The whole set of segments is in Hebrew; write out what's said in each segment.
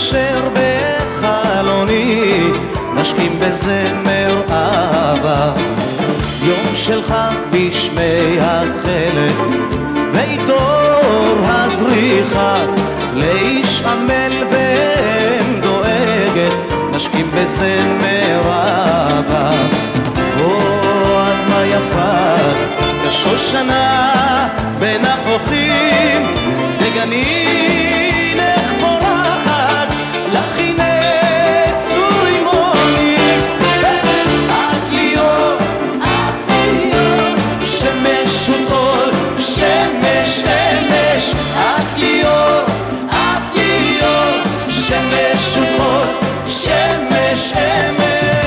אשר בחלוני נשכים בזמר אהבה. יום של חג בשמי התכלת ואיתור הזריחה, לאיש עמל ואם דואגת נשכים בזמר אהבה. עד מה יפת כשושנה בין החוכים בגנינך פורחת לך הנה צור רימונים. את ליאור, שמש וטול, שמש שמש. את ליאור, שמש וטול, שמש שמש.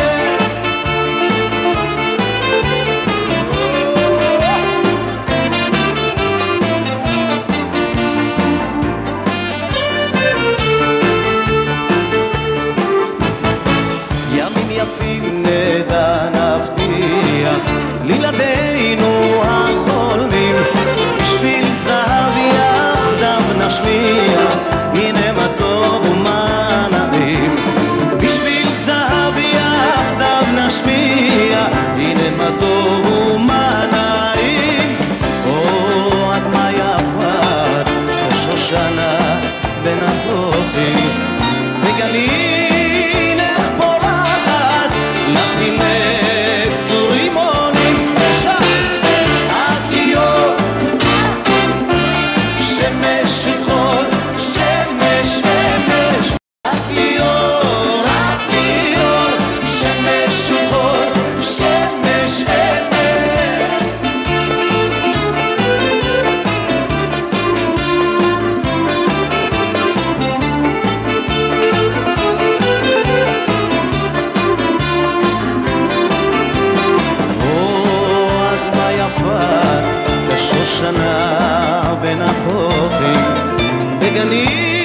יפים נדע נבטיח לילדינו החולמים, בשביל זהב יחדיו נשמיע הנה מה טוב ומה נעים. בשביל זהב יחדיו נשמיע הנה מה טוב ומה נעים. עד מה יפת כשושנה בין החוכים בגנים שנה בין החוכים בגנים